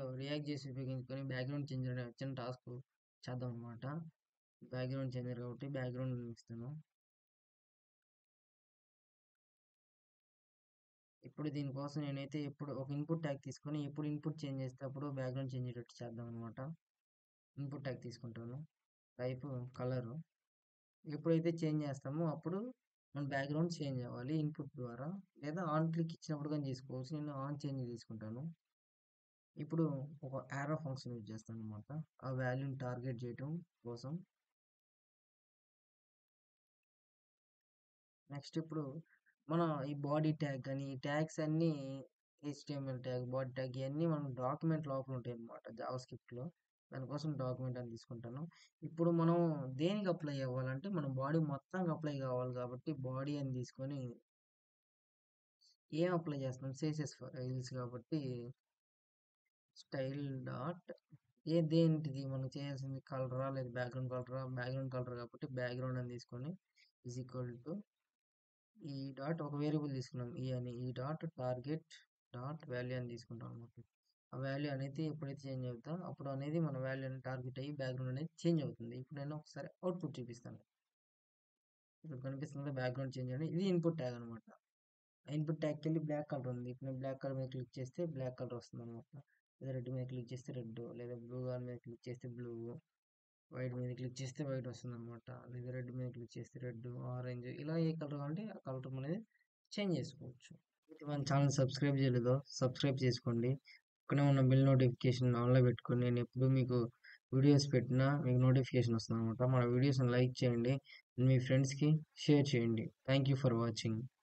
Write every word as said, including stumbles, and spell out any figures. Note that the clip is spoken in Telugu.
రియాక్ట్ చేసి ఉపయోగించుకొని బ్యాక్గ్రౌండ్ చేంజర్ అనే వచ్చిన టాస్క్ చేద్దాం అనమాట. బ్యాక్గ్రౌండ్ చేంజర్ కాబట్టి బ్యాక్గ్రౌండ్ ఇస్తాను. ఇప్పుడు దీనికోసం నేనైతే ఎప్పుడు ఒక ఇన్పుట్ ట్యాగ్ తీసుకొని ఎప్పుడు ఇన్పుట్ చేంజ్ చేస్తే అప్పుడు బ్యాక్గ్రౌండ్ చేంజ్ అయ్యేటట్టు చేద్దాం అనమాట. ఇన్పుట్ ట్యాగ్ తీసుకుంటాను. Type colour. ఎప్పుడైతే చేంజ్ చేస్తామో అప్పుడు మన బ్యాక్గ్రౌండ్ చేంజ్ అవ్వాలి ఇన్పుట్ ద్వారా, లేదా ఆన్ క్లిక్ ఇచ్చినప్పుడు కానీ చేసుకోవచ్చు. నేను ఆన్ చేంజ్ తీసుకుంటాను. ఇప్పుడు ఒక యారో ఫంక్షన్ యూజ్ చేస్తాను అనమాట ఆ వాల్యూని టార్గెట్ చేయటం కోసం. నెక్స్ట్ ఇప్పుడు మన ఈ బాడీ ట్యాగ్ కానీ ఈ ట్యాగ్స్ అన్నీ హెచ్టిఎంఎల్ ట్యాగ్, బాడీ ట్యాగ్ ఇవన్నీ మనం డాక్యుమెంట్ లోపల ఉంటాయి అనమాట జావా స్క్రిప్ట్లో. దానికోసం డాక్యుమెంట్ అని తీసుకుంటాను. ఇప్పుడు మనం దేనికి అప్లై అవ్వాలంటే మనం బాడీ మొత్తానికి అప్లై కావాలి కాబట్టి బాడీ అని తీసుకొని ఏం అప్లై చేస్తాం, సేసెస్ ఫైల్స్ కాబట్టి స్టైల్ డాట్ ఏ దేనిటిది మనం చేయాల్సింది కలరా లేదా బ్యాక్గ్రౌండ్ కలరా, బ్యాక్గ్రౌండ్ కలర్ కాబట్టి బ్యాక్గ్రౌండ్ అని తీసుకొని ఈజ్ ఈక్వల్ టు ఈ డాట్ ఒక వేరియబుల్ తీసుకున్నాం ఈ అని, ఈ డాట్ టార్గెట్ డాట్ వాల్యూ అని తీసుకుంటాం అనమాట. ఆ వాల్యూ అనేది ఎప్పుడైతే చేంజ్ అవుతుందో అప్పుడు అనేది మన వాల్యూ అనేది టార్గెట్ అయ్యి బ్యాక్గ్రౌండ్ అనేది చేంజ్ అవుతుంది. ఇప్పుడు నేను ఒకసారి అవుట్పుట్ చూపిస్తాను. ఇప్పుడు కనిపిస్తుంది బ్యాక్గ్రౌండ్ చేంజ్ అని. ఇది ఇన్పుట్ ట్యాగ్ అనమాట. ఇన్పుట్ ట్యాగ్కి వెళ్ళి బ్లాక్ కలర్ ఉంది. ఇప్పుడు నేను బ్లాక్ కలర్ మీద క్లిక్ చేస్తే బ్లాక్ కలర్ వస్తుంది అనమాట. లేదా రెడ్ మీద క్లిక్ చేస్తే రెడ్, లేదా బ్లూ కలర్ మీద క్లిక్ చేస్తే బ్లూ, వైట్ మీద క్లిక్ చేస్తే వైట్ వస్తుంది అనమాట. లేదా రెడ్ మీద క్లిక్ చేస్తే రెడ్, ఆరెంజ్, ఇలా ఏ కలర్ కావాలంటే ఆ కలర్ అనేది చేంజ్ చేసుకోవచ్చు. ఇది మన ఛానల్ సబ్స్క్రైబ్ చేయలేదో సబ్స్క్రైబ్ చేసుకోండి. పక్కనే ఉన్న బెల్ నోటిఫికేషన్ ఆన్లో పెట్టుకొని నేను ఎప్పుడు మీకు వీడియోస్ పెట్టినా మీకు నోటిఫికేషన్ వస్తుంది అనమాట. మన వీడియోస్ని లైక్ చేయండి, మీ ఫ్రెండ్స్కి షేర్ చేయండి. Thank you for watching.